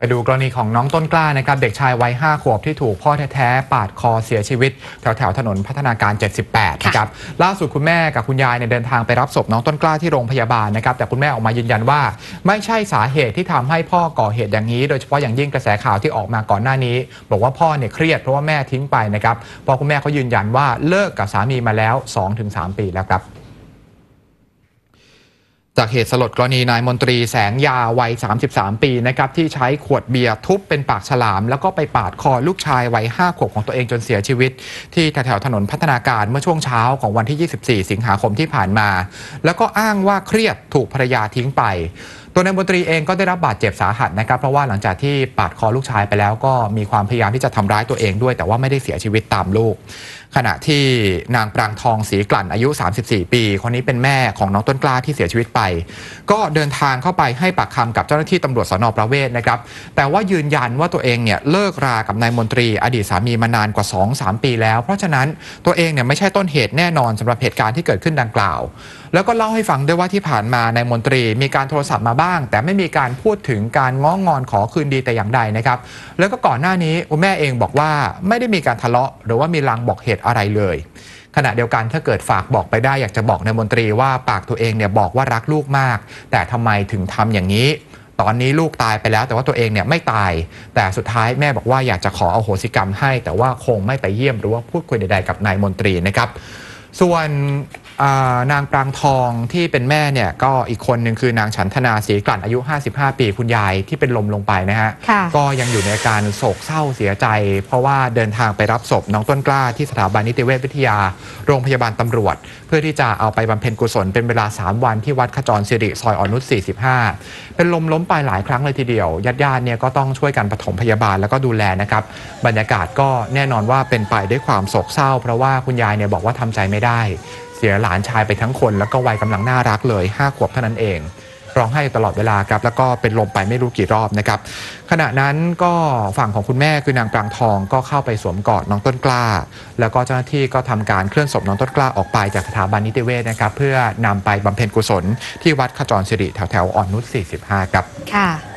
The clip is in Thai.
ไปดูกรณีของน้องต้นกล้านะครับเด็กชายวัย5 ขวบที่ถูกพ่อแท้ๆปาดคอเสียชีวิตแถวถนนพัฒนาการ 78 นะครับล่าสุดคุณแม่กับคุณยายเดินทางไปรับศพน้องต้นกล้าที่โรงพยาบาลนะครับแต่คุณแม่ออกมายืนยันว่าไม่ใช่สาเหตุที่ทำให้พ่อก่อเหตุอย่างนี้โดยเฉพาะอย่างยิ่งกระแสข่าวที่ออกมาก่อนหน้านี้บอกว่าพ่อเครียดเพราะว่าแม่ทิ้งไปนะครับพอคุณแม่เขายืนยันว่าเลิกกับสามีมาแล้ว 2-3 ปีแล้วครับจากเหตุสลดกรณีนายมนตรีแสงยาวัย33 ปีนะครับที่ใช้ขวดเบียร์ทุบเป็นปากฉลามแล้วก็ไปปาดคอลูกชายวัย5 ขวบของตัวเองจนเสียชีวิตที่แถวถนนพัฒนาการเมื่อช่วงเช้าของวันที่ 24 สิงหาคมที่ผ่านมาแล้วก็อ้างว่าเครียดถูกภรรยาทิ้งไปตัวนายมนตรีเองก็ได้รับบาดเจ็บสาหัสนะครับเพราะว่าหลังจากที่ปาดคอลูกชายไปแล้วก็มีความพยายามที่จะทำร้ายตัวเองด้วยแต่ว่าไม่ได้เสียชีวิตตามลูกขณะที่นางปรางทองศรีกลั่นอายุ34 ปีคนนี้เป็นแม่ของน้องต้นกล้าที่เสียชีวิตไปก็เดินทางเข้าไปให้ปากคำกับเจ้าหน้าที่ตำรวจสน.ประเวศนะครับแต่ว่ายืนยันว่าตัวเองเลิกรากับนายมนตรีอดีตสามีมานานกว่า 2-3 ปีแล้วเพราะฉะนั้นตัวเองไม่ใช่ต้นเหตุแน่นอนสำหรับเหตุการณ์ที่เกิดขึ้นดังกล่าวแล้วก็เล่าให้ฟังด้วยว่าที่ผ่านมานายมนตรีมีการโทรศัพท์มาบ้างแต่ไม่มีการพูดถึงการง้องอนขอคืนดีแต่อย่างใดนะครับแล้วก็ก่อนหน้านี้คุณแม่เองบอกว่าไม่ได้มีการทะเลาะหรือว่ามีลางบอกเหตุอะไรเลยขณะเดียวกันถ้าเกิดฝากบอกไปได้อยากจะบอกนายมนตรีว่าปากตัวเองบอกว่ารักลูกมากแต่ทำไมถึงทำอย่างนี้ตอนนี้ลูกตายไปแล้วแต่ว่าตัวเองไม่ตายแต่สุดท้ายแม่บอกว่าอยากจะขออโหสิกรรมให้แต่ว่าคงไม่ไปเยี่ยมหรือว่าพูดคุยใดๆกับนายมนตรีนะครับส่วนนางปรางทองที่เป็นแม่ก็อีกคนหนึ่งคือนางฉันทนาศรีกลั่นอายุ55 ปีคุณยายที่เป็นลมลงไปนะฮะก็ยังอยู่ในอาการโศกเศร้าเสียใจเพราะว่าเดินทางไปรับศพน้องต้นกล้าที่สถาบันนิติเวชวิทยาโรงพยาบาลตำรวจเพื่อที่จะเอาไปบำเพ็ญกุศลเป็นเวลา3 วันที่วัดขจรสิริซอยอ่อนนุช45เป็นลมล้มไปหลายครั้งเลยทีเดียวญาติก็ต้องช่วยกันปฐมพยาบาลแล้วก็ดูแลนะครับบรรยากาศก็แน่นอนว่าเป็นไปด้วยความโศกเศร้าเพราะว่าคุณยายบอกว่าทำใจไม่ได้เสียหลานชายไปทั้งคนแล้วก็วัยกำลังน่ารักเลย5 ขวบเท่านั้นเองร้องไห้ตลอดเวลาครับแล้วก็เป็นลมไปไม่รู้กี่รอบนะครับขณะนั้นก็ฝั่งของคุณแม่คือนางปรางทองก็เข้าไปสวมกอดน้องต้นกล้าแล้วก็เจ้าหน้าที่ก็ทำการเคลื่อนศพน้องต้นกล้าออกไปจากสถาบันนิติเวชนะครับเพื่อนำไปบำเพ็ญกุศลที่วัดขจรสิริแถวอ่อนนุช45ครับค่ะ